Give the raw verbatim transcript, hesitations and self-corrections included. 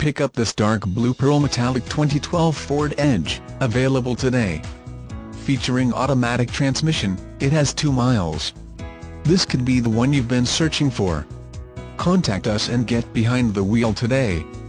pick up this dark blue pearl metallic twenty twelve Ford Edge, available today. Featuring automatic transmission, it has two miles. This could be the one you've been searching for. Contact us and get behind the wheel today.